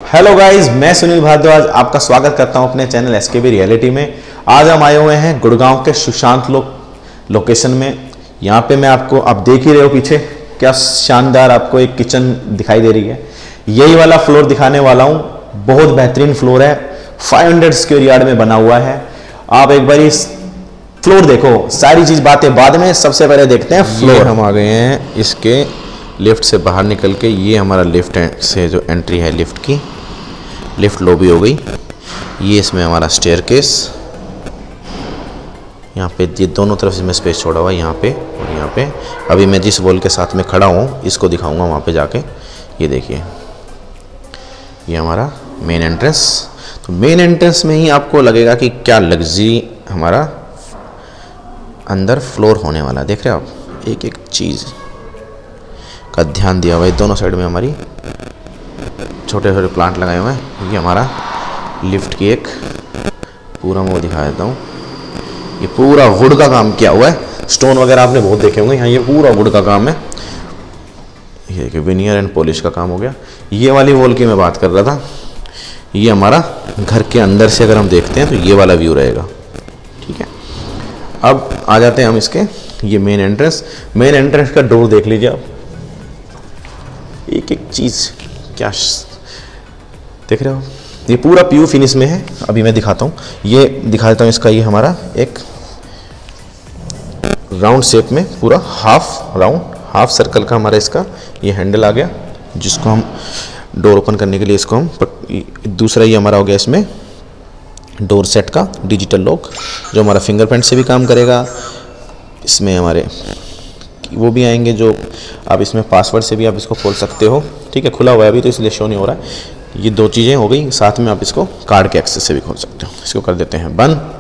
Hello guys, मैं सुनील भारद्वाज आपका स्वागत करता हूं अपने चैनल एसकेबी रियलिटी में। आज हम आए हुए हैं गुड़गांव के सुशांत लोकेशन में। यहां पे मैं आपको, आप देख ही रहे हो पीछे क्या शानदार आपको एक किचन दिखाई दे रही है। यही वाला फ्लोर दिखाने वाला हूं। बहुत बेहतरीन फ्लोर है, 500 स्क्वायर यार्ड में बना हुआ है। आप एक बार इस फ्लोर देखो, सारी चीज बातें बाद में, सबसे पहले देखते हैं फ्लोर। हम आ गए हैं इसके लिफ्ट से बाहर निकल के। ये हमारा लिफ्ट से जो एंट्री है लिफ्ट की, लिफ्ट लॉबी हो गई। ये इसमें हमारा स्टेयरकेस, यहाँ पे ये दोनों तरफ से मैं स्पेस छोड़ा हुआ है, यहाँ पे और यहाँ पे। अभी मैं जिस वॉल के साथ में खड़ा हूँ इसको दिखाऊंगा वहाँ पे जाके। ये देखिए, ये हमारा मेन एंट्रेंस। तो मेन एंट्रेंस में ही आपको लगेगा कि क्या लग्जरी हमारा अंदर फ्लोर होने वाला। देख रहे हो आप, एक एक चीज़ का ध्यान दिया हुआ है। दोनों साइड में हमारी छोटे छोटे प्लांट लगाए हुए हैं। ये हमारा लिफ्ट की एक पूरा मैं वो दिखा देता हूँ। ये पूरा वुड का काम किया हुआ है। स्टोन वगैरह आपने बहुत देखे होंगे, यहाँ ये पूरा वुड का काम है। ये देखिए, विनियर एंड पॉलिश का काम हो गया। ये वाली वॉल की मैं बात कर रहा था। ये हमारा घर के अंदर से अगर हम देखते हैं तो ये वाला व्यू रहेगा। ठीक है, अब आ जाते हैं हम इसके, ये मेन एंट्रेंस। मेन एंट्रेंस का डोर देख लीजिए आप, एक एक चीज़ क्या देख रहे हो। ये पूरा प्यू फिनिश में है। अभी मैं दिखाता हूँ, ये दिखा देता हूँ इसका। ये हमारा एक राउंड शेप में पूरा हाफ सर्कल का हमारा इसका ये हैंडल आ गया, जिसको हम डोर ओपन करने के लिए इसको हम दूसरा ये हमारा हो गया इसमें डोर सेट का डिजिटल लॉक, जो हमारा फिंगरप्रिंट से भी काम करेगा। इसमें हमारे वो भी आएंगे जो आप इसमें पासवर्ड से भी आप इसको खोल सकते हो। ठीक है, खुला हुआ है अभी तो इसलिए शो नहीं हो रहा है। ये दो चीज़ें हो गई, साथ में आप इसको कार्ड के एक्सेस से भी खोल सकते हो। इसको कर देते हैं बंद।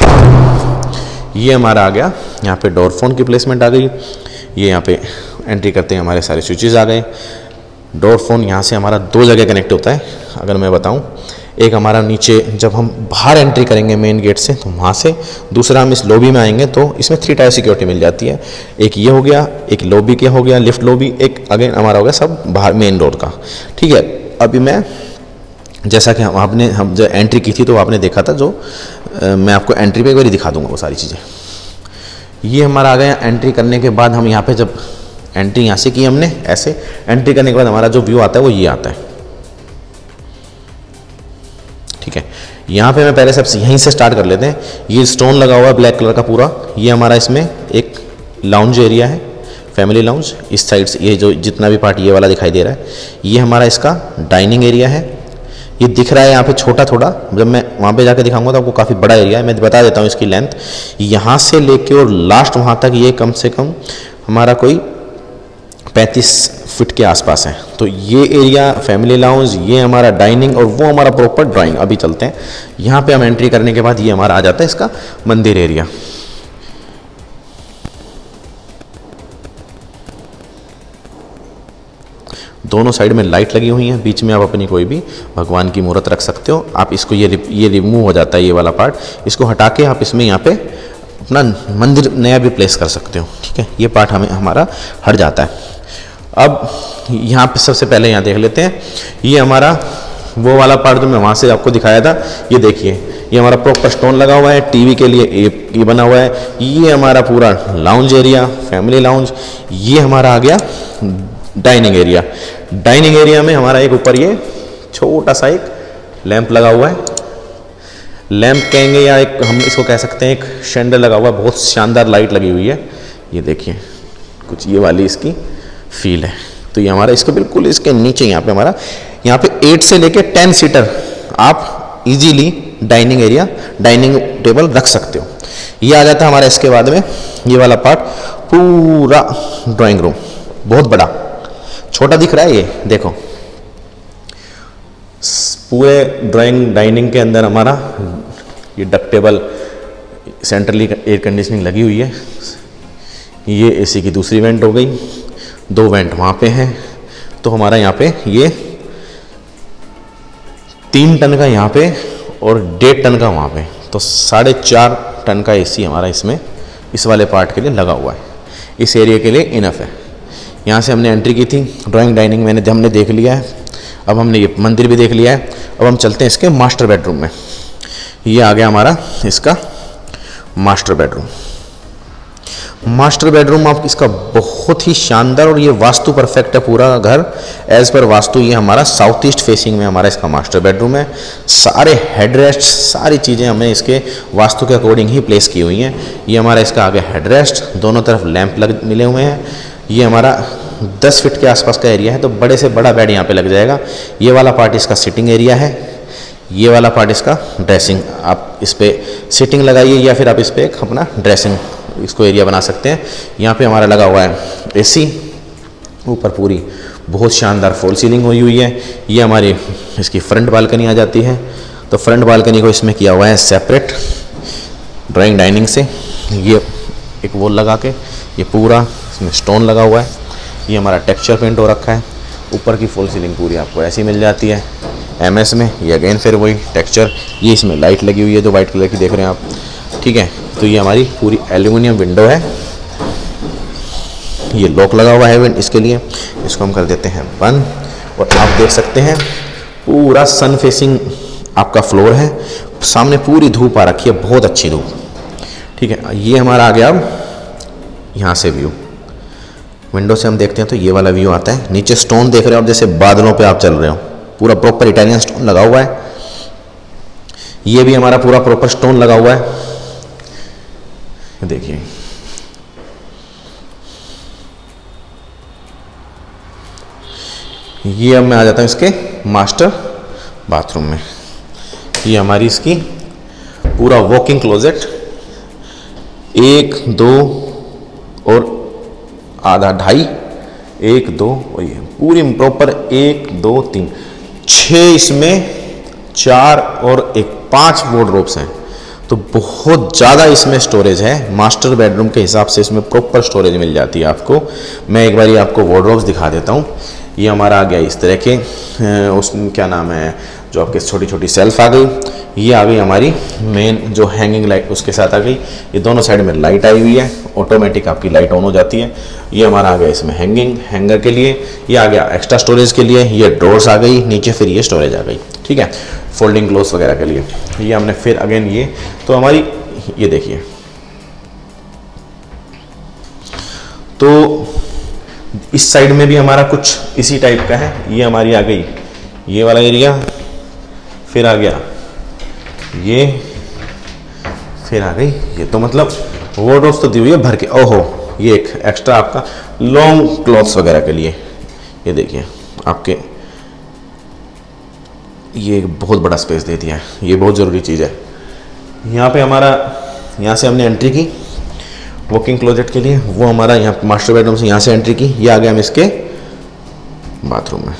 ये हमारा आ गया, यहाँ पे डोर फोन की प्लेसमेंट आ गई। ये यहाँ पे एंट्री करते हैं हमारे सारे स्विचेस आ गए। डोर फोन यहाँ से हमारा दो जगह कनेक्ट होता है। अगर मैं बताऊँ, एक हमारा नीचे जब हम बाहर एंट्री करेंगे मेन गेट से तो वहाँ से, दूसरा हम इस लॉबी में आएंगे तो इसमें 3 टायर सिक्योरिटी मिल जाती है। एक ये हो गया, एक लॉबी के हो गया लिफ्ट लॉबी, एक अगेन हमारा हो गया सब बाहर मेन डोर का। ठीक है, अभी मैं जैसा कि हम जो एंट्री की थी तो आपने देखा था, जो मैं आपको एंट्री पे एक बार दिखा दूंगा वो सारी चीज़ें। ये हमारा आ गया। एंट्री करने के बाद हम यहाँ पे जब एंट्री यहाँ से की हमने, ऐसे एंट्री करने के बाद हमारा जो व्यू आता है वो ये आता है। ठीक है, यहाँ पे मैं पहले सबसे यहीं से स्टार्ट कर लेते हैं। ये स्टोन लगा हुआ है ब्लैक कलर का पूरा। ये हमारा इसमें एक लाउंज एरिया है, फैमिली लाउंज। इस साइड से ये जो जितना भी पार्ट ये वाला दिखाई दे रहा है, ये हमारा इसका डाइनिंग एरिया है। ये दिख रहा है यहाँ पे छोटा थोड़ा, जब मैं वहाँ पे जाके दिखाऊंगा तो आपको काफ़ी बड़ा एरिया है। मैं बता देता हूँ इसकी लेंथ, यहाँ से लेके और लास्ट वहाँ तक ये कम से कम हमारा कोई 35 फीट के आसपास है। तो ये एरिया फैमिली लाउंज, ये हमारा डाइनिंग और वो हमारा प्रॉपर ड्राइंग। अभी चलते हैं यहाँ पे हम एंट्री करने के बाद ये हमारा आ जाता है इसका मंदिर एरिया। दोनों साइड में लाइट लगी हुई है। बीच में आप अपनी कोई भी भगवान की मूर्त रख सकते हो। आप इसको ये रिमूव हो जाता है ये वाला पार्ट, इसको हटा के आप इसमें यहाँ पे अपना मंदिर नया भी प्लेस कर सकते हो। ठीक है, ये पार्ट हमारा हट जाता है। अब यहाँ पे सबसे पहले यहाँ देख लेते हैं, ये हमारा वो वाला पार्ट जो मैं वहाँ से आपको दिखाया था। ये देखिए, ये हमारा प्रॉपर स्टोन लगा हुआ है। टीवी के लिए ये बना हुआ है। ये हमारा पूरा लाउंज एरिया, फैमिली लाउंज। ये हमारा आ गया डाइनिंग एरिया। डाइनिंग एरिया में हमारा एक ऊपर ये छोटा सा एक लैंप लगा हुआ है। लैंप कहेंगे या एक हम इसको कह सकते हैं एक शैंडल लगा हुआ है। बहुत शानदार लाइट लगी हुई है। ये देखिए, कुछ ये वाली इसकी फील है। तो ये हमारा इसको बिल्कुल इसके नीचे यहाँ पे हमारा, यहाँ पे 8 से लेके 10 सीटर आप easily dining area, dining table रख सकते हो। ये आ जाता है हमारा इसके बाद में ये वाला पार्ट, पूरा ड्राइंग रूम। बहुत बड़ा, छोटा दिख रहा है ये देखो। पूरे ड्राइंग डाइनिंग के अंदर हमारा ये डक्टेबल सेंट्रली एयर कंडीशनिंग लगी हुई है। ये एसी की दूसरी वेंट हो गई, 2 वेंट वहाँ पे हैं। तो हमारा यहाँ पे ये 3 टन का यहाँ पे और 1.5 टन का वहाँ पे, तो 4.5 टन का एसी हमारा इसमें इस वाले पार्ट के लिए लगा हुआ है। इस एरिया के लिए इनफ है। यहाँ से हमने एंट्री की थी। ड्राइंग डाइनिंग हमने देख लिया है। अब हमने ये मंदिर भी देख लिया है। अब हम चलते हैं इसके मास्टर बेडरूम में। ये आ गया हमारा इसका मास्टर बेडरूम। मास्टर बेडरूम आप इसका बहुत ही शानदार, और ये वास्तु परफेक्ट है पूरा घर एज पर वास्तु। ये हमारा साउथ ईस्ट फेसिंग में हमारा इसका मास्टर बेडरूम है। सारे हेडरेस्ट, सारी चीज़ें हमें इसके वास्तु के अकॉर्डिंग ही प्लेस की हुई हैं। ये हमारा इसका आगे हेडरेस्ट, दोनों तरफ लैंप मिले हुए हैं। ये हमारा 10 फीट के आसपास का एरिया है, तो बड़े से बड़ा बेड यहाँ पे लग जाएगा। ये वाला पार्ट इसका सिटिंग एरिया है, ये वाला पार्ट इसका ड्रेसिंग। आप इस पर सिटिंग लगाइए या फिर आप इस पर एक अपना ड्रेसिंग इसको एरिया बना सकते हैं। यहाँ पे हमारा लगा हुआ है एसी, ऊपर पूरी बहुत शानदार फॉल सीलिंग हुई है। ये हमारी इसकी फ्रंट बालकनी आ जाती है। तो फ्रंट बालकनी को इसमें किया हुआ है सेपरेट ड्राइंग डाइनिंग से। ये एक वॉल लगा के ये पूरा इसमें स्टोन लगा हुआ है। ये हमारा टेक्सचर पेंट हो रखा है। ऊपर की फॉल सीलिंग पूरी आपको ऐसी मिल जाती है MS में। ये अगेन फिर वही टेक्सचर। ये इसमें लाइट लगी हुई है जो वाइट कलर की देख रहे हैं आप, ठीक है। तो ये हमारी पूरी एल्यूमिनियम विंडो है। ये लॉक लगा हुआ है इसके लिए, इसको हम कर देते हैं बंद। और आप देख सकते हैं पूरा सन फेसिंग आपका फ्लोर है, सामने पूरी धूप आ रखी है, बहुत अच्छी धूप, ठीक है। ये हमारा आ गया अब यहाँ से व्यू, विंडो से हम देखते हैं तो ये वाला व्यू आता है। नीचे स्टोन देख रहे हो आप, जैसे बादलों पे आप चल रहे हो, पूरा प्रॉपर इटालियन स्टोन लगा हुआ है। ये भी हमारा पूरा प्रॉपर स्टोन लगा हुआ है, देखिए। ये अब मैं आ जाता हूँ इसके मास्टर बाथरूम में। ये हमारी इसकी पूरा वॉकिंग क्लोजेट, 1 2 और आधा 2.5, 1 2 और ये पूरी प्रॉपर 1 2 3 6 इसमें 4 और 1 5 वार्डरोब्स हैं। तो बहुत ज़्यादा इसमें स्टोरेज है। मास्टर बेडरूम के हिसाब से इसमें प्रॉपर स्टोरेज मिल जाती है आपको। मैं एक बार ये आपको वार्डरोब्स दिखा देता हूँ। ये हमारा आ गया इस तरह के, उसमें क्या नाम है, जो आपके छोटी छोटी सेल्फ आ गई। ये आ गई हमारी मेन जो हैंगिंग लाइट, उसके साथ आ गई। ये दोनों साइड में लाइट आई हुई है, ऑटोमेटिक आपकी लाइट ऑन हो जाती है। ये हमारा आ गया इसमें हैंगर के लिए। ये आ गया एक्स्ट्रा स्टोरेज के लिए। ये ड्रॉर्स आ गई नीचे, फिर ये स्टोरेज आ गई, ठीक है, फोल्डिंग क्लोथ्स वगैरह के लिए। ये हमने फिर अगेन ये तो हमारी ये देखिए, तो इस साइड में भी हमारा कुछ इसी टाइप का है। ये हमारी आ गई ये वाला एरिया, फिर आ गया ये, फिर आ गई ये। तो मतलब वार्डरोब्स तो दी हुई है भर के। ओहो, ये एक एक्स्ट्रा आपका लॉन्ग क्लॉथ्स वगैरह के लिए। ये देखिए आपके, ये बहुत बड़ा स्पेस दे दिया है, ये बहुत ज़रूरी चीज़ है। यहाँ पे हमारा, यहाँ से हमने एंट्री की वॉकिंग क्लोजेट के लिए, वो हमारा यहाँ मास्टर बेडरूम से यहाँ से एंट्री की। ये आ गया हम इसके बाथरूम में।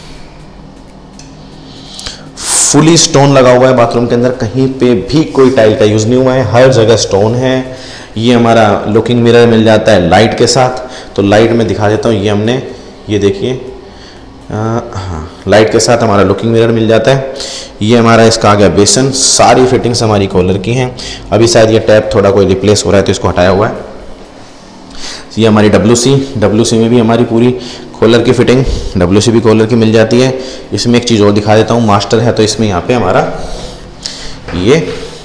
फुली स्टोन लगा हुआ है बाथरूम के अंदर, कहीं पे भी कोई टाइल का यूज़ नहीं हुआ है, हर जगह स्टोन है। ये हमारा लुकिंग मिरर मिल जाता है लाइट के साथ। तो लाइट में दिखा देता हूँ, ये हमने, ये देखिए, हाँ, लाइट के साथ हमारा लुकिंग मिरर मिल जाता है। ये हमारा इसका आ गया बेसन। सारी फिटिंग्स हमारी कॉलर की हैं। अभी शायद ये टैप थोड़ा कोई रिप्लेस हो रहा है तो इसको हटाया हुआ है। ये हमारी WC में भी हमारी पूरी कॉलर की फिटिंग, WC भी कॉलर की मिल जाती है। इसमें एक चीज़ और दिखा देता हूँ, मास्टर है तो इसमें यहाँ पे हमारा ये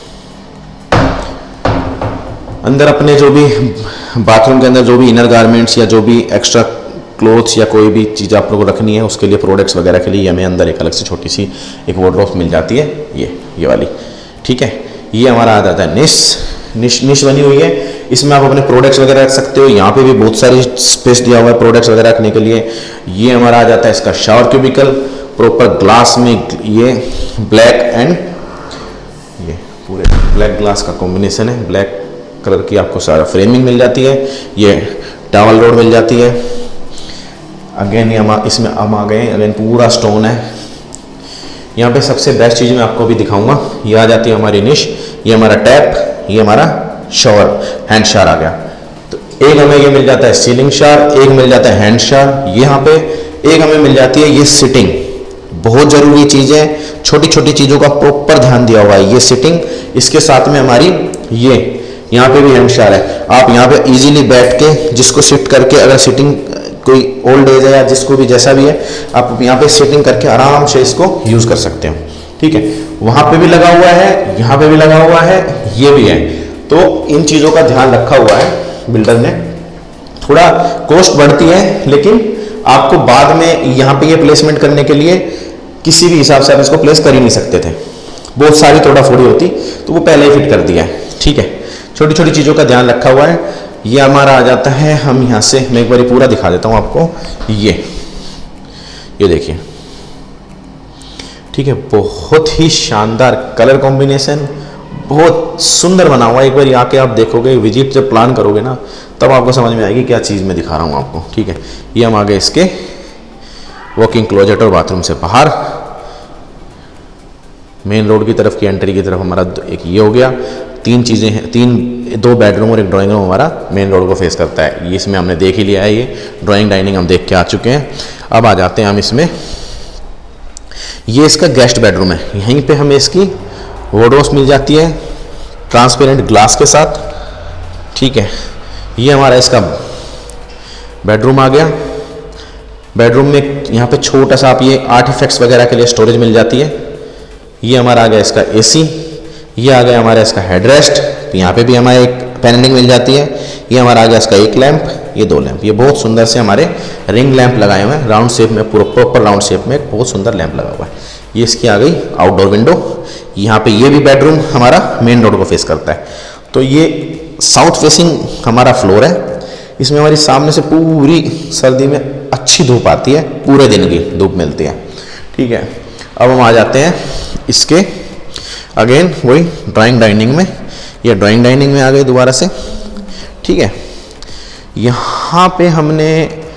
अंदर अपने जो भी बाथरूम के अंदर जो भी इनर गारमेंट्स या जो भी एक्स्ट्रा क्लोथ्स या कोई भी चीज़ आप लोगों को रखनी है उसके लिए, प्रोडक्ट्स वगैरह के लिए हमें अंदर एक अलग से छोटी सी एक वार्डरोब मिल जाती है, ये वाली, ठीक है। ये हमारा आ जाता है निश बनी हुई है। इसमें आप अपने प्रोडक्ट्स वगैरह रख सकते हो। यहाँ पे भी बहुत सारी स्पेस दिया हुआ है प्रोडक्ट्स वगैरह रखने के लिए। ये हमारा आ जाता है इसका शावर क्यूबिकल, प्रॉपर ग्लास में, ये ब्लैक एंड ये पूरे ब्लैक ग्लास का कॉम्बिनेशन है। ब्लैक कलर की आपको सारा फ्रेमिंग मिल जाती है। ये टॉवल रोड मिल जाती है। अगेन ये इसमें हम आ गए, अगेन पूरा स्टोन है। यहाँ पे सबसे बेस्ट चीज़ मैं आपको भी दिखाऊंगा, ये आ जाती है हमारी निश। ये हमारा टैप, ये हमारा शावर, हैंड शावर आ गया। तो एक हमें ये मिल जाता है सीलिंग शावर, एक मिल जाता है हैंड शावर। यहाँ पे एक हमें मिल जाती है ये सिटिंग। बहुत ज़रूरी चीज़ है, छोटी छोटी चीज़ों का प्रॉपर ध्यान दिया हुआ है। ये सिटिंग, इसके साथ में हमारी ये यहाँ पे भी हैंड शावर है। आप यहाँ पे इजीली बैठ के जिसको शिफ्ट करके अगर सिटिंग कोई ओल्ड एज है या जिसको भी जैसा भी है, आप यहाँ पे सेटिंग करके आराम से इसको यूज़ कर सकते हो। ठीक है, वहाँ पे भी लगा हुआ है, यहाँ पे भी लगा हुआ है, ये भी है। तो इन चीज़ों का ध्यान रखा हुआ है बिल्डर ने। थोड़ा कॉस्ट बढ़ती है, लेकिन आपको बाद में यहाँ पे ये प्लेसमेंट करने के लिए किसी भी हिसाब से आप इसको प्लेस कर ही नहीं सकते थे, बहुत सारी तोड़ा फोड़ी होती, तो वो पहले ही फिट कर दिया है। ठीक है, छोटी छोटी चीज़ों का ध्यान रखा हुआ है। ये हमारा आ जाता है, हम यहाँ से मैं एक बार पूरा दिखा देता हूँ आपको। ये देखिए, ठीक है, बहुत ही शानदार कलर कॉम्बिनेशन, बहुत सुंदर बना हुआ है। एक बार आके आप देखोगे, विजिट जब प्लान करोगे ना, तब आपको समझ में आएगी क्या चीज़ मैं दिखा रहा हूँ आपको। ठीक है, ये हम आ गए इसके वॉकिंग क्लोजेट और बाथरूम से बाहर, मेन रोड की तरफ की एंट्री की तरफ हमारा एक ये हो गया। तीन चीज़ें हैं, दो बेडरूम और एक ड्राइंग रूम हमारा मेन रोड को फेस करता है। ये इसमें हमने देख ही लिया है, ये ड्राइंग डाइनिंग हम देख के आ चुके हैं। अब आ जाते हैं हम इसमें, ये इसका गेस्ट बेडरूम है। यहीं पे हमें इसकी वार्डरोब्स मिल जाती है ट्रांसपेरेंट ग्लास के साथ। ठीक है, ये हमारा इसका बेडरूम आ गया। बेडरूम में यहाँ पे छोटा सा आप ये आर्टिफैक्ट्स वगैरह के लिए स्टोरेज मिल जाती है। ये हमारा आ गया इसका एसी, ये आ गया हमारा इसका हेडरेस्ट, तो यहाँ पे भी हमारे एक पैनलिंग मिल जाती है। ये हमारा आ गया इसका एक लैंप, ये दो लैंप, ये बहुत सुंदर से हमारे रिंग लैंप लगाए हुए हैं राउंड शेप में, पूरा प्रॉपर राउंड शेप में एक बहुत सुंदर लैंप लगा हुआ है। ये इसकी आ गई आउटडोर विंडो। यहाँ पे ये भी बेडरूम हमारा मेन रोड को फेस करता है। तो ये साउथ फेसिंग हमारा फ्लोर है। इसमें हमारी सामने से पूरी सर्दी में अच्छी धूप आती है, पूरे दिन की धूप मिलती है। ठीक है, अब हम आ जाते हैं इसके अगेन वही ड्राइंग डाइनिंग में। ये ड्राइंग डाइनिंग में आ गए दोबारा से। ठीक है, यहाँ पे हमने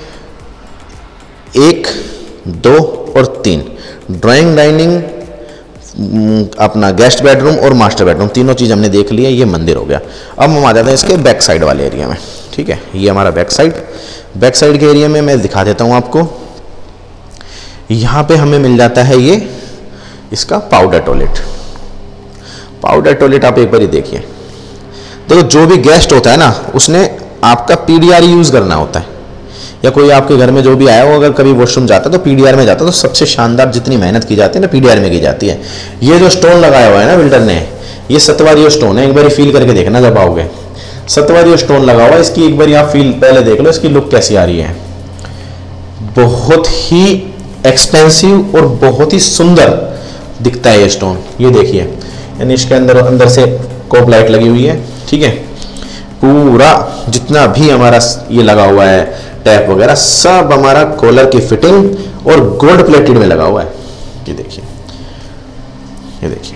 1, 2 और 3 ड्राइंग डाइनिंग, अपना गेस्ट बेडरूम और मास्टर बेडरूम, तीनों चीज़ हमने देख लिया। ये मंदिर हो गया। अब हम आ जाते हैं इसके बैक साइड वाले एरिया में। ठीक है, ये हमारा बैक साइड के एरिया में मैं दिखा देता हूँ आपको। यहाँ पे हमें मिल जाता है ये इसका पाउडर टॉयलेट। पाउडर टॉयलेट आप एक बार ही देखिए। देखो, जो भी गेस्ट होता है ना, उसने आपका पीडीआर यूज़ करना होता है, या कोई आपके घर में जो भी आया हो अगर कभी वॉशरूम जाता है तो पीडीआर में जाता है। तो सबसे शानदार जितनी मेहनत की जाती है ना, पीडीआर में की जाती है। ये जो स्टोन लगाया हुआ है ना बिल्डर ने, ये सतवारी स्टोन है। एक बार फील करके देखना जब आओगे, सतवारी स्टोन लगा हुआ है। इसकी एक बार आप फील पहले देख लो, इसकी लुक कैसी आ रही है। बहुत ही एक्सपेंसिव और बहुत ही सुंदर दिखता है ये स्टोन। ये देखिए, यानी इसके अंदर से कोप लाइट लगी हुई है। ठीक है, पूरा जितना भी हमारा ये लगा हुआ है टैप वगैरह, सब हमारा कॉलर की फिटिंग और गोल्ड प्लेटेड में लगा हुआ है। ये देखिए, ये देखिए,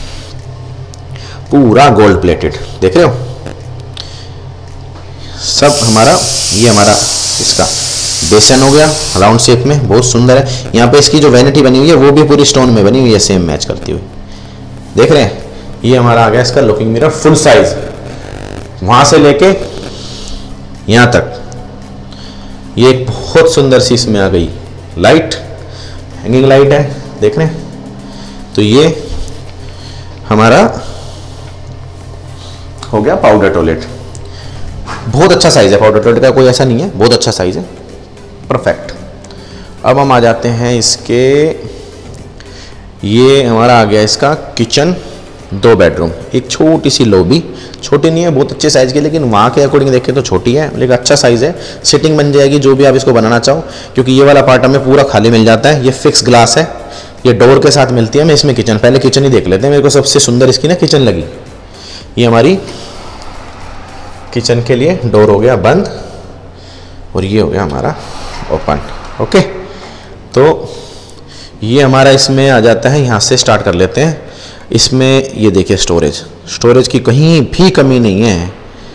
पूरा गोल्ड प्लेटेड, देख रहे हो सब हमारा। ये हमारा इसका बेसन हो गया राउंड शेप में, बहुत सुंदर है। यहाँ पे इसकी जो वैनिटी बनी हुई है वो भी पूरी स्टोन में बनी हुई है, सेम मैच करती हुई, देख रहे हैं। ये हमारा आ गया इसका लुकिंग मिरर फुल साइज, वहां से लेके यहां तक। ये एक बहुत सुंदर सी इसमें आ गई लाइट, हैंगिंग लाइट है, देख रहे हैं। तो ये हमारा हो गया पाउडर टॉयलेट। बहुत अच्छा साइज है पाउडर टॉयलेट का, कोई ऐसा नहीं है, बहुत अच्छा साइज है, परफेक्ट। अब हम आ जाते हैं इसके, ये हमारा आ गया इसका किचन, 2 बेडरूम, एक छोटी सी लॉबी, छोटी नहीं है, बहुत अच्छे साइज़ की, लेकिन वहाँ के अकॉर्डिंग देखें तो छोटी है, लेकिन अच्छा साइज़ है। सिटिंग बन जाएगी जो भी आप इसको बनाना चाहो, क्योंकि ये वाला पार्ट हमें पूरा खाली मिल जाता है। ये फिक्स ग्लास है, ये डोर के साथ मिलती है। मैं इसमें किचन, पहले किचन ही देख लेते हैं। मेरे को सबसे सुंदर इसकी ना किचन लगी। ये हमारी किचन के लिए डोर हो गया बंद, और ये हो गया हमारा ओपन। ओके, तो ये हमारा इसमें आ जाता है। यहाँ से स्टार्ट कर लेते हैं। इसमें ये देखिए स्टोरेज की कहीं भी कमी नहीं है।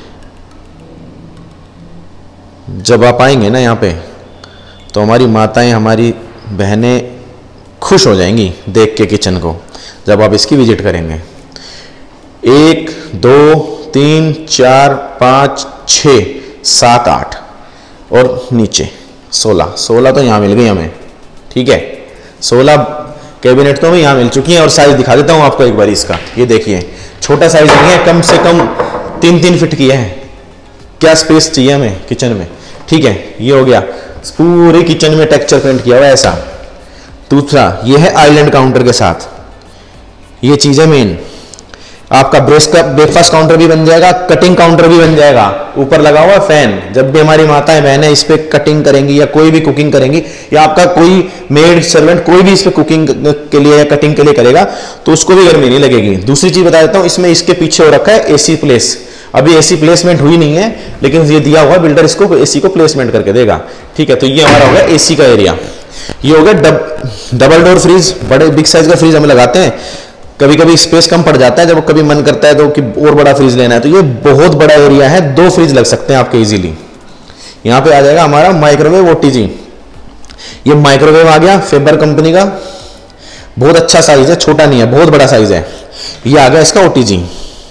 जब आप आएंगे ना यहाँ पे, तो हमारी माताएं, हमारी बहनें खुश हो जाएंगी देख के किचन को, जब आप इसकी विजिट करेंगे। 1, 2, 3, 4, 5, 6, 7, 8 और नीचे 16 तो यहाँ मिल गई हमें। ठीक है, 16 कैबिनेट तो हमें यहाँ मिल चुकी हैं। और साइज दिखा देता हूँ आपको एक बार इसका। ये देखिए, छोटा साइज नहीं है, कम से कम 3-3 फीट की है। क्या स्पेस चाहिए हमें किचन में। ठीक है, ये हो गया पूरे किचन में टेक्सचर पेंट किया हुआ है ऐसा। दूसरा ये है आइलैंड काउंटर के साथ, ये चीज है मेन। आपका ब्रेकफास्ट काउंटर भी बन जाएगा, कटिंग काउंटर भी बन जाएगा। ऊपर लगा हुआ फैन, जब भी हमारी माताएं बहनें इस पे कटिंग करेंगी या कोई भी कुकिंग करेंगी, या आपका कोई मेड सर्वेंट कोई भी इस पे कुकिंग के लिए या कटिंग के लिए करेगा तो उसको भी गर्मी नहीं लगेगी। दूसरी चीज बता देता हूं, इसमें इसके पीछे हो रखा है एसी प्लेस। अभी एसी प्लेसमेंट हुई नहीं है, लेकिन ये दिया हुआ बिल्डर इसको एसी को प्लेसमेंट करके देगा। ठीक है, तो ये हमारा हो गया एसी का एरिया। ये हो गया डबल डोर फ्रीज, बड़े बिग साइज का फ्रीज हम लगाते हैं। कभी कभी स्पेस कम पड़ जाता है, जब कभी मन करता है तो कि और बड़ा फ्रिज लेना है, तो ये बहुत बड़ा एरिया है, 2 फ्रिज लग सकते हैं आपके इजीली। यहां पे आ जाएगा हमारा माइक्रोवेव ओटीजी। ये माइक्रोवेव आ गया फेबर कंपनी का, बहुत अच्छा साइज है, छोटा नहीं है, बहुत बड़ा साइज है। ये आ गया इसका ओटीजी।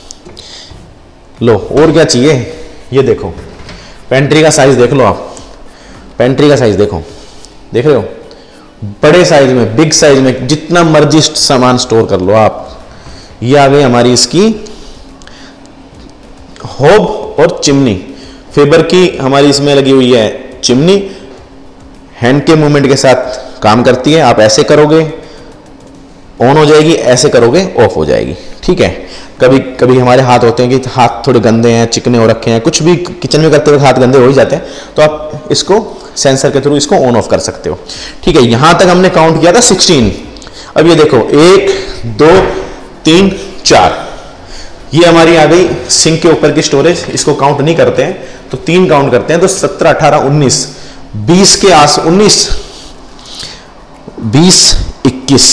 लो और क्या चाहिए, ये देखो पेंट्री का साइज देख लो आप, पेंट्री का साइज देखो, देख रहे हो, बड़े साइज में, बिग साइज में, जितना मर्जी सामान स्टोर कर लो आप। ये आ गई हमारी इसकी होब और चिमनी, फेबर की हमारी इसमें लगी हुई है चिमनी, हैंड के मूवमेंट के साथ काम करती है। आप ऐसे करोगे ऑन हो जाएगी, ऐसे करोगे ऑफ हो जाएगी। ठीक है, कभी कभी हमारे हाथ होते हैं कि हाथ थोड़े गंदे हैं, चिकने हो रखे हैं, कुछ भी किचन में करते हुए हाथ गंदे हो ही जाते हैं, तो आप इसको सेंसर के थ्रू इसको ऑन ऑफ कर सकते हो। ठीक है, यहां तक हमने काउंट किया था 16। अब ये देखो 1 2 3 4, ये हमारी आ गई सिंक के ऊपर की स्टोरेज। इसको काउंट नहीं करते हैं तो 3 काउंट करते हैं, तो 17 18 19 20 के आस 19 20 21।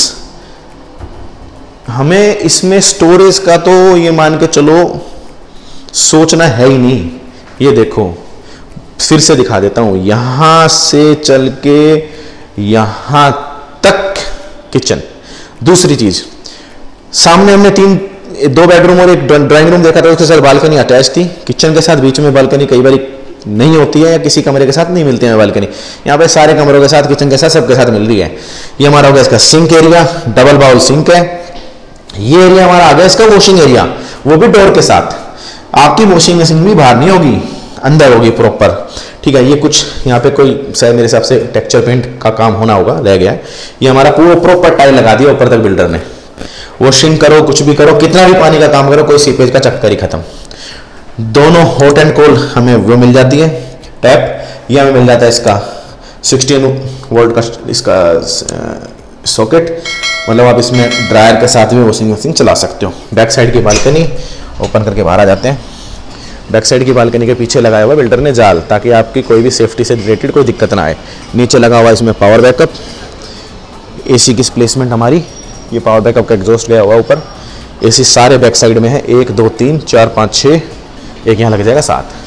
हमें इसमें स्टोरेज का तो ये मान के चलो सोचना है ही नहीं। ये देखो फिर से दिखा देता हूं, यहां से चल के यहां तक किचन। दूसरी चीज, सामने हमने 2 बेडरूम और एक ड्राइंग रूम देखा था, उसके साथ बालकनी अटैच थी। किचन के साथ बीच में बालकनी कई बार नहीं होती है, या किसी कमरे के साथ नहीं मिलती है बालकनी। यहाँ पे सारे कमरों के साथ, किचन के साथ, सबके साथ मिल रही है। ये हमारा हो गया इसका sink area, double bowl sink है। ये एरिया हमारा आ गया इसका वॉशिंग एरिया, वो भी डोर के साथ। आपकी वॉशिंग मशीन भी बाहर नहीं होगी, अंदर होगी प्रॉपर। ठीक है, ये कुछ यहाँ पे कोई शायद मेरे हिसाब से टेक्सचर पेंट का काम होना होगा, रह गया है। ये हमारा पूरा प्रॉपर टाइल लगा दिया ऊपर तक बिल्डर ने। वॉशिंग करो, कुछ भी करो, कितना भी पानी का काम करो, कोई सीपेज का चक्कर ही खत्म। दोनों हॉट एंड कोल्ड हमें वो मिल जाती है टैप। ये हमें मिल जाता है इसका 16 वोल्ट का इसका सॉकेट, मतलब आप इसमें ड्रायर के साथ भी वॉशिंग मशीन चला सकते हो। बैक साइड की बालकनी ओपन करके बाहर आ जाते हैं। बैक साइड की बालकनी के पीछे लगाया हुआ बिल्डर ने जाल, ताकि आपकी कोई भी सेफ्टी से रिलेटेड कोई दिक्कत ना आए। नीचे लगा हुआ इसमें पावर बैकअप, एसी की प्लेसमेंट हमारी, ये पावर बैकअप का एग्जॉस्ट गया हुआ ऊपर। एसी सारे बैक साइड में है, 1 2 3 4 5 6, एक यहाँ लग जाएगा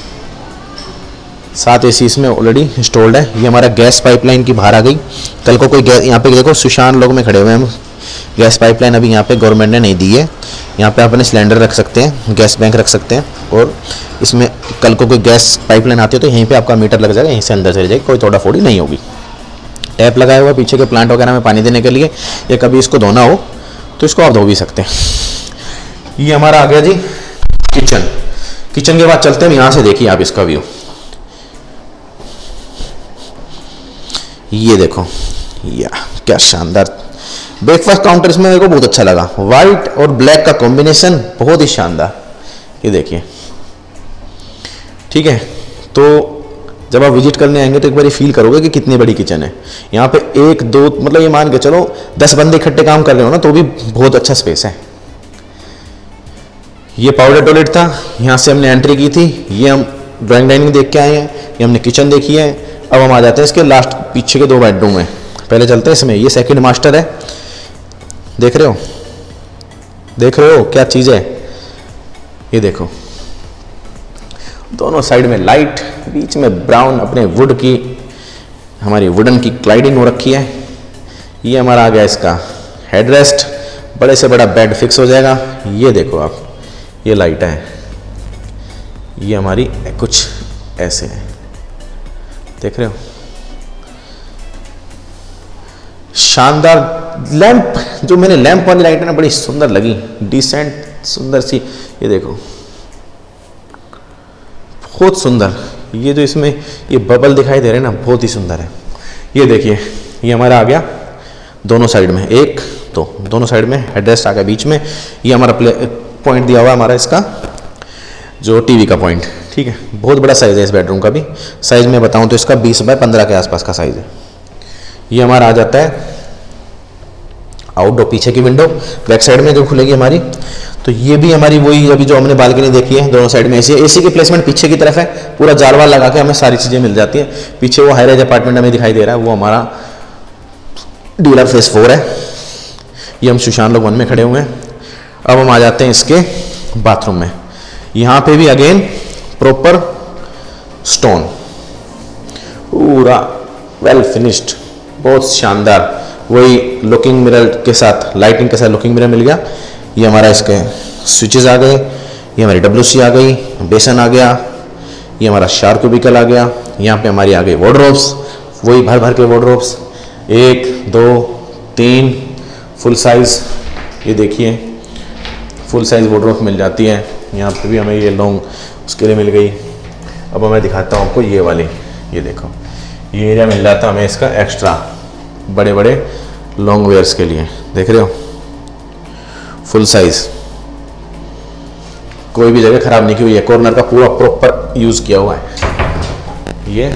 7 एसी इसमें ऑलरेडी इंस्टॉल्ड है। ये हमारा गैस पाइपलाइन की बाहर आ गई। कल को कोई गैस, यहाँ पे देखो सुशान लोग में खड़े हुए हैं हम, गैस पाइपलाइन अभी यहाँ पे गवर्नमेंट ने नहीं दी है। यहाँ पे अपने सिलेंडर रख सकते हैं, गैस बैंक रख सकते हैं, और इसमें कल को कोई गैस पाइपलाइन आती है तो यहीं पे आपका मीटर लग जाएगा, यहीं से अंदर चली जाएगी, कोई तोड़ा फोड़ी नहीं होगी। टैप लगाया हुआ पीछे के प्लांट वगैरह में पानी देने के लिए, या कभी इसको धोना हो तो इसको आप धो भी सकते हैं। ये हमारा आ गया जी किचन। किचन के बाद चलते हैं, यहाँ से देखिए आप इसका व्यू। ये देखो, या क्या शानदार ब्रेकफास्ट काउंटर, इसमें मेरे को बहुत अच्छा लगा। व्हाइट और ब्लैक का कॉम्बिनेशन बहुत ही शानदार, ये देखिए। ठीक है, तो जब आप विजिट करने आएंगे तो एक बार फील करोगे कि कितनी बड़ी किचन है। यहाँ पे 1 2 मतलब ये मान के चलो 10 बंदे इकट्ठे काम कर रहे हो ना, तो भी बहुत अच्छा स्पेस है। ये पाउडर टॉयलेट था, यहाँ से हमने एंट्री की थी। ये हम ड्राइंग डाइनिंग देख के आए हैं, ये हमने किचन देखी है। अब हम आ जाते हैं इसके लास्ट पीछे के 2 बेडरूम में। पहले चलते हैं इसमें, ये सेकंड मास्टर है, देख रहे हो, देख रहे हो क्या चीज़ है। ये देखो, दोनों साइड में लाइट, बीच में ब्राउन अपने वुड की, हमारी वुडन की क्लाइडिंग हो रखी है। ये हमारा आ गया इसका हेडरेस्ट, बड़े से बड़ा बेड फिक्स हो जाएगा। ये देखो आप, ये लाइट है, ये हमारी कुछ ऐसे है, देख रहे हो, शानदार लैंप। जो मैंने लैंप वाली लाइट है ना, बड़ी सुंदर लगी, डिसेंट सुंदर सी। ये देखो बहुत सुंदर, ये जो इसमें ये बबल दिखाई दे रहे हैं ना, बहुत ही सुंदर है। ये देखिए, ये हमारा आ गया दोनों साइड में, एक तो दोनों साइड में हेडरेस्ट आ गया, बीच में ये हमारा पॉइंट दिया हुआ हमारा इसका जो टीवी का पॉइंट। ठीक है, बहुत बड़ा साइज़ है इस बेडरूम का भी। साइज़ में बताऊं तो इसका 20 बाय 15 के आसपास का साइज़ है। ये हमारा आ जाता है आउटडोर, पीछे की विंडो बैक साइड में जो खुलेगी हमारी। तो ये भी हमारी वही अभी जो हमने बालकनी देखी है, दोनों साइड में एसी है। एसी की प्लेसमेंट पीछे की तरफ है, पूरा जाल वाल लगा के हमें सारी चीज़ें मिल जाती है। पीछे वो हाई राइज अपार्टमेंट हमें दिखाई दे रहा है, वो हमारा डीलर फेस 4 है। ये हम सुशांत लोग 1 में खड़े हुए हैं। अब हम आ जाते हैं इसके बाथरूम में। यहाँ पे भी अगेन प्रॉपर स्टोन, पूरा वेल फिनिश्ड, बहुत शानदार। वही लुकिंग मिरर के साथ, लाइटिंग के साथ लुकिंग मिरर मिल गया। ये हमारा इसके स्विचेस आ गए, ये हमारी WC आ गई, बेसन आ गया, ये हमारा शावर क्यूबिकल आ गया। यहाँ पे हमारी आ गई वार्डरोब्स, वही भर भर के वार्डरोब्स, 1 2 3 फुल साइज़। ये देखिए फुल साइज़ वार्डरोब मिल जाती है। यहाँ पे भी हमें ये लॉन्ग उसके लिए मिल गई। अब मैं दिखाता हूँ आपको ये वाली, ये देखो, ये एरिया मिल जाता है हमें इसका एक्स्ट्रा, बड़े बड़े लॉन्ग वेयर्स के लिए। देख रहे हो, फुल साइज, कोई भी जगह खराब नहीं की हुई है, कॉर्नर का पूरा प्रॉपर यूज किया हुआ है। ये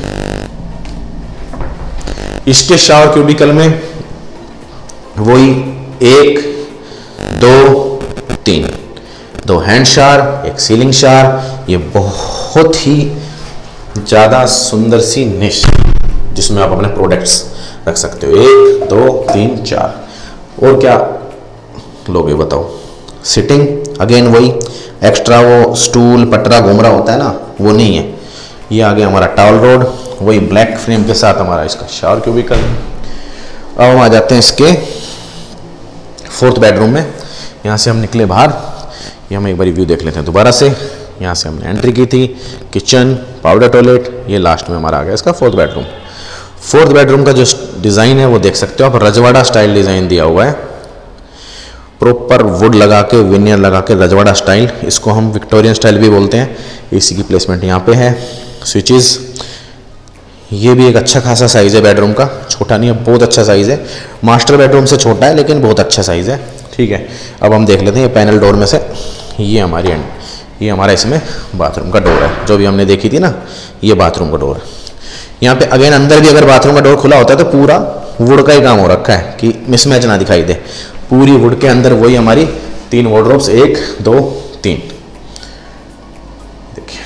इसके शावर क्यूबिकल में वही 1 2 3 2 हैंड शावर, एक सीलिंग शावर। ये बहुत ही ज़्यादा सुंदर सी निश जिसमें आप अपने प्रोडक्ट्स रख सकते हो। 1 2 3 4 और क्या लोगे बताओ। सिटिंग अगेन वही एक्स्ट्रा, वो स्टूल पटरा घूम रहा होता है ना, वो नहीं है। ये आ गया हमारा टॉवल रोड, वही ब्लैक फ्रेम के साथ हमारा इसका शावर क्यूबिकल। अब हम आ जाते हैं इसके 4th बेडरूम में। यहाँ से हम निकले बाहर, ये हम एक बार व्यू देख लेते हैं दोबारा से। यहाँ से हमने एंट्री की थी, किचन, पाउडर टॉयलेट, ये लास्ट में हमारा आ गया इसका 4th बेडरूम। 4th बेडरूम का जो डिज़ाइन है वो देख सकते हो आप, रजवाड़ा स्टाइल डिज़ाइन दिया हुआ है, प्रॉपर वुड लगा के, विनियर लगा के, रजवाड़ा स्टाइल। इसको हम विक्टोरियन स्टाइल भी बोलते हैं। एसी की प्लेसमेंट यहाँ पे है, स्विचेस। ये भी एक अच्छा खासा साइज़ है बेडरूम का, छोटा नहीं है, बहुत अच्छा साइज़ है। मास्टर बेडरूम से छोटा है लेकिन बहुत अच्छा साइज़ है। ठीक है, अब हम देख लेते हैं ये पैनल डोर में से, ये हमारी ये हमारा इसमें बाथरूम का डोर है, जो भी हमने देखी थी ना, ये बाथरूम का डोर है। यहाँ पे अगेन अंदर भी अगर बाथरूम का डोर खुला होता है तो पूरा वुड का ही काम हो रखा है कि मिसमैच ना दिखाई दे। पूरी वुड के अंदर वही हमारी 3 वार्डरोब्स, 1 2 3, देखिए,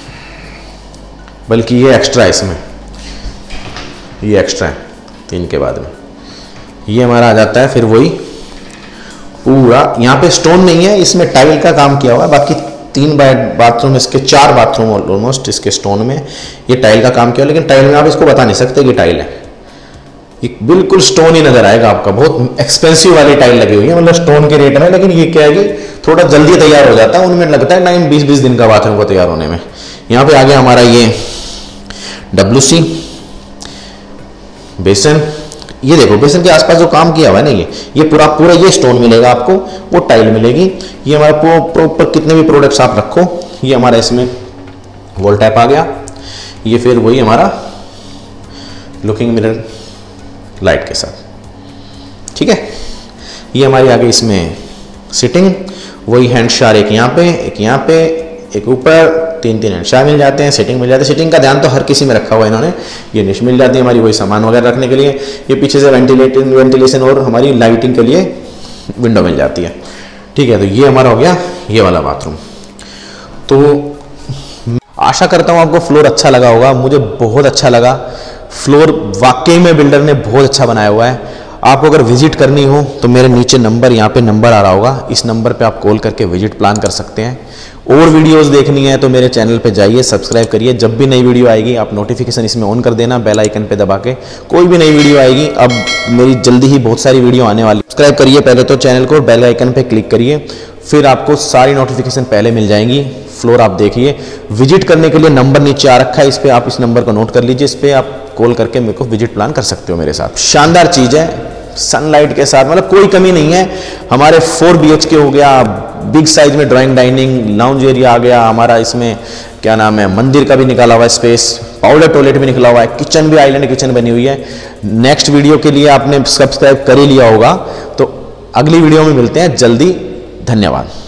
बल्कि ये एक्स्ट्रा है इसमें, ये एक्स्ट्रा है 3 के बाद में। ये हमारा आ जाता है फिर वही पूरा, यहाँ पे स्टोन नहीं है, इसमें टाइल का काम किया हुआ है। बाकी 3 बाथरूम, इसके 4 बाथरूम ऑलमोस्ट इसके स्टोन में ये टाइल का काम किया, लेकिन टाइल में आप इसको बता नहीं सकते कि टाइल है, ये बिल्कुल स्टोन ही नजर आएगा आपका। बहुत एक्सपेंसिव वाली टाइल लगी हुई है, मतलब स्टोन के रेट में, लेकिन ये क्या है कि थोड़ा जल्दी तैयार हो जाता है, उनमें लगता है टाइम 20-20 दिन का बाथरूम को तैयार होने में। यहाँ पे आ गया हमारा ये WC, बेसन। ये देखो बेसन के आसपास जो काम किया हुआ है ना, ये पूरा ये स्टोन मिलेगा आपको, वो टाइल मिलेगी। ये हमारा प्रॉपर कितने भी प्रोडक्ट्स आप रखो, ये हमारा इसमें वॉल टैप आ गया। ये फिर वही हमारा लुकिंग मिरर लाइट के साथ। ठीक है, ये हमारी आ गई इसमें सिटिंग, वही हैंड शावर, एक यहाँ पे, एक यहाँ पे, एक ऊपर, 3 हैंड शावर मिल जाते हैं, सिटिंग मिल जाती है। सिटिंग का ध्यान तो हर किसी में रखा हुआ है इन्होंने। ये निश मिल जाती है हमारी, वही सामान वगैरह रखने के लिए। ये पीछे से वेंटिलेशन और हमारी लाइटिंग के लिए विंडो मिल जाती है। ठीक है, तो ये हमारा हो गया ये वाला बाथरूम। तो आशा करता हूँ आपको फ्लोर अच्छा लगा होगा, मुझे बहुत अच्छा लगा। फ्लोर वाकई में बिल्डर ने बहुत अच्छा बनाया हुआ है। आपको अगर विजिट करनी हो तो मेरे नीचे नंबर, यहाँ पे नंबर आ रहा होगा, इस नंबर पे आप कॉल करके विजिट प्लान कर सकते हैं। और वीडियोस देखनी है तो मेरे चैनल पे जाइए, सब्सक्राइब करिए। जब भी नई वीडियो आएगी आप नोटिफिकेशन इसमें ऑन कर देना, बेल आइकन पे दबा के। कोई भी नई वीडियो आएगी, अब मेरी जल्दी ही बहुत सारी वीडियो आने वाली। सब्सक्राइब करिए पहले तो चैनल को, बेल आइकन पे क्लिक करिए, फिर आपको सारी नोटिफिकेशन पहले मिल जाएंगी। फ्लोर आप देखिए। विजिट करने के लिए नंबर नीचे आ रखा है, इस पर आप इस नंबर को नोट कर लीजिए, इस पर आप कॉल करके मेरे को विजिट प्लान कर सकते हो मेरे साथ। शानदार चीज़ है, सनलाइट के साथ, मतलब कोई कमी नहीं है। हमारे 4 BHK हो गया, बिग साइज में ड्राइंग डाइनिंग लाउंज एरिया आ गया हमारा, इसमें क्या नाम है, मंदिर का भी निकाला हुआ है स्पेस, पाउडर टॉयलेट भी निकला हुआ है, किचन भी आइलैंड किचन बनी हुई है। नेक्स्ट वीडियो के लिए आपने सब्सक्राइब कर ही लिया होगा, तो अगली वीडियो में मिलते हैं जल्दी। धन्यवाद।